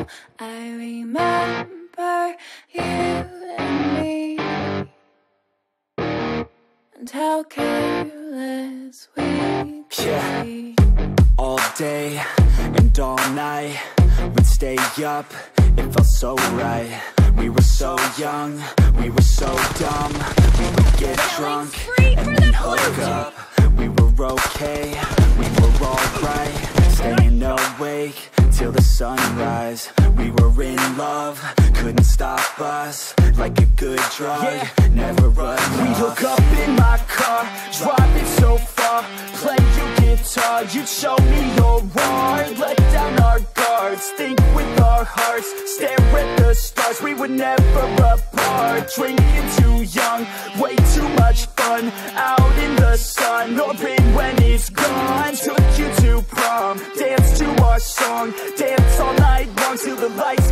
I remember you and me, and how careless we could be. All day and all night, we'd stay up, it felt so right. We were so young, we were so dumb. We would get drunk and then hook up. We were okay, we were alright, staying awake till the sunrise. We were in love, couldn't stop us. Like a good drug, never enough. We'd hook up in my car, driving so far, play your guitar, you'd show me your art. Let down our guards, think with our hearts, stare at the stars. We were never apart, drinking too young, way too much fun, out in the sun, hoping when it's gone. Took you to prom, dance to our song, dance all night long till the lights